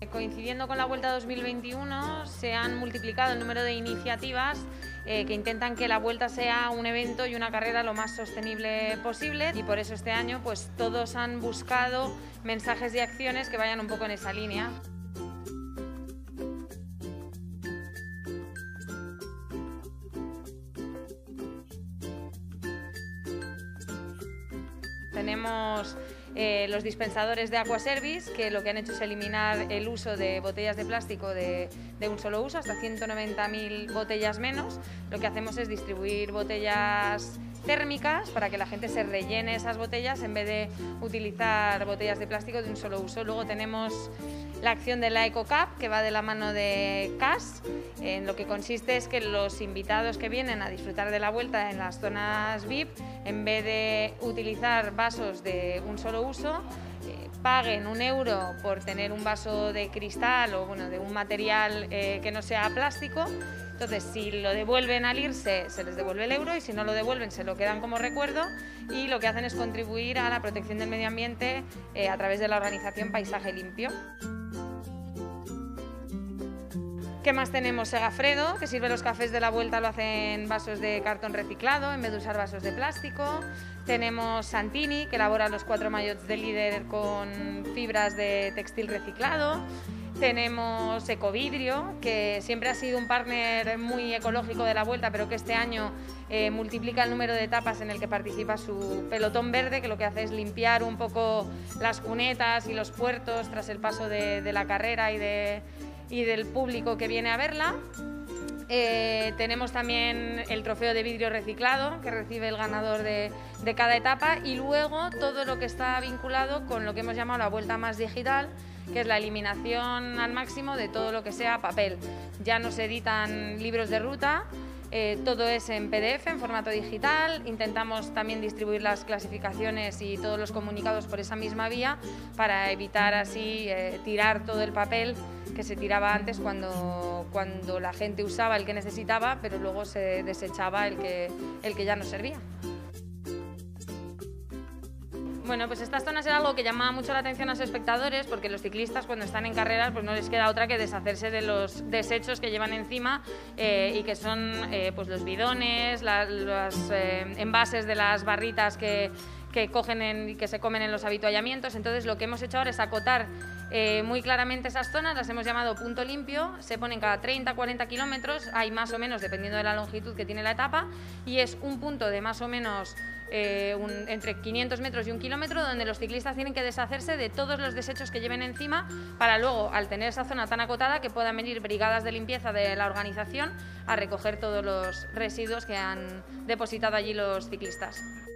Coincidiendo con la Vuelta 2021, se han multiplicado el número de iniciativas que intentan que la Vuelta sea un evento y una carrera lo más sostenible posible, y por eso este año pues todos han buscado mensajes y acciones que vayan un poco en esa línea. Tenemos los dispensadores de Aquaservice, que lo que han hecho es eliminar el uso de botellas de plástico de un solo uso, hasta 190.000 botellas menos. Lo que hacemos es distribuir botellas térmicas para que la gente se rellene esas botellas en vez de utilizar botellas de plástico de un solo uso. Luego tenemos la acción de la EcoCup, que va de la mano de CAS, en lo que consiste es que los invitados que vienen a disfrutar de la Vuelta en las zonas VIP, en vez de utilizar vasos de un solo uso, paguen €1 por tener un vaso de cristal o de un material que no sea plástico. Entonces, si lo devuelven al irse, se les devuelve el euro, y si no lo devuelven, se lo quedan como recuerdo, y lo que hacen es contribuir a la protección del medio ambiente a través de la organización Paisaje Limpio. ¿Qué más tenemos? Segafredo, que sirve los cafés de la Vuelta, lo hace en vasos de cartón reciclado en vez de usar vasos de plástico. Tenemos Santini, que elabora los 4 maillots de líder con fibras de textil reciclado. Tenemos Ecovidrio, que siempre ha sido un partner muy ecológico de la Vuelta, pero que este año multiplica el número de etapas en el que participa su pelotón verde, que lo que hace es limpiar un poco las cunetas y los puertos tras el paso de la carrera y del público que viene a verla. Tenemos también el trofeo de vidrio reciclado que recibe el ganador de cada etapa, y luego todo lo que está vinculado con lo que hemos llamado la Vuelta más digital, que es la eliminación al máximo de todo lo que sea papel. Ya no se editan libros de ruta, todo es en PDF, en formato digital. Intentamos también distribuir las clasificaciones y todos los comunicados por esa misma vía para evitar así tirar todo el papel que se tiraba antes cuando la gente usaba el que necesitaba, pero luego se desechaba el que ya no servía. Bueno, pues estas zonas era algo que llamaba mucho la atención a los espectadores, porque los ciclistas cuando están en carreras pues no les queda otra que deshacerse de los desechos que llevan encima y que son pues los bidones, los envases de las barritas que cogen y que se comen en los habituallamientos. Entonces lo que hemos hecho ahora es acotar muy claramente esas zonas, las hemos llamado punto limpio. Se ponen cada 30-40 kilómetros, hay más o menos dependiendo de la longitud que tiene la etapa, y es un punto de más o menos entre 500 metros y 1 kilómetro, donde los ciclistas tienen que deshacerse de todos los desechos que lleven encima, para luego, al tener esa zona tan acotada, que puedan venir brigadas de limpieza de la organización a recoger todos los residuos que han depositado allí los ciclistas.